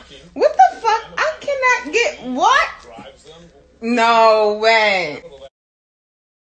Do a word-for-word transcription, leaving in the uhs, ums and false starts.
What the fuck? I cannot get what? No way.